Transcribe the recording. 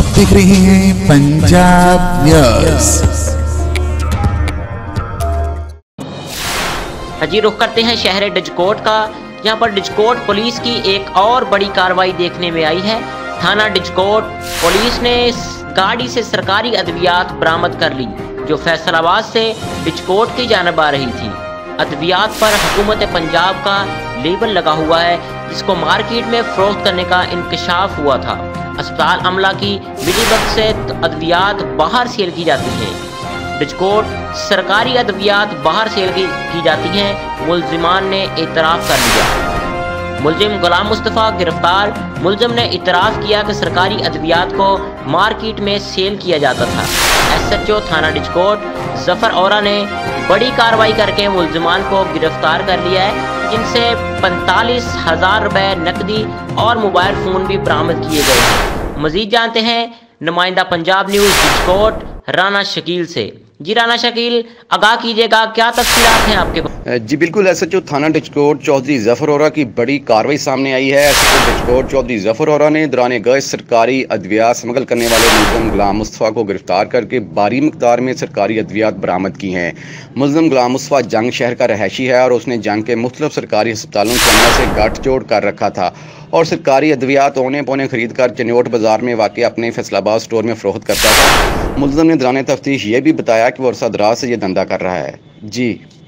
देख रहे हैं पंजाब न्यूज़। जी रुख करते हैं शहर डिजकोट का। यहाँ पर डिजकोट पुलिस की एक और बड़ी कार्रवाई देखने में आई है। थाना डिजकोट पुलिस ने गाड़ी से सरकारी अद्वियात बरामद कर ली जो फैसलाबाद से डिजकोट की जानब आ रही थी। अद्वियात पर हुकूमत पंजाब का लेबल लगा हुआ है जिसको मार्केट में फरोख्त करने का इंकशाफ हुआ था। अस्पताल अमला की मिलीभगत से अद्वियात बाहर सेल की जाती है। डिजकोट सरकारी अद्वियात बाहर सेल की जाती हैं। मुलजिमान ने इतराफ़ कर लिया। मुलजिम गुलाम मुस्तफ़ा गिरफ्तार। मुलजिम ने इतराफ़ किया कि सरकारी अद्वियात को मार्केट में सेल किया जाता था। SHO थाना डिजकोट जफर औरा ने बड़ी कार्रवाई करके मुलजिमान को गिरफ्तार कर लिया है, जिनसे 45,000 रुपए नकदी और मोबाइल फ़ोन भी बरामद किए गए हैं। मज़ीद जानते हैं नुमाइंदा पंजाब न्यूज़ डिजकोट राना शकील से। जी राना शकील, आगाह कीजिएगा, क्या तफसीलात हैं आपके पास? जी बिल्कुल, SHO थाना डिजकोट चौधरी जफर औरा की बड़ी कार्रवाई सामने आई है। SHO डिजकोट चौधरी जफर औरा ने दौरान गश्त सरकारी अद्वियात स्मगल करने वाले मुलजिम गुलाम मुस्तफ़ा को गिरफ्तार करके भारी मकदार में सरकारी अद्वियात बरामद की हैं। मुलजिम गुलाम मुस्तफ़ा जंग शहर का रहायशी है और उसने जंग के मुख्तलिफ सरकारी अस्पतालों के अमला से गठजोड़ कर रखा था और सरकारी अद्वियात औने पौने खरीद कर चनोट बाजार में वाक़ अपने फैसलाबाद स्टोर में फरोख्त करता था। मुलजिम ने दौरान तफ्तीश ये भी बताया कि वो अरसा दराज से ये धंधा कर रहा है। जी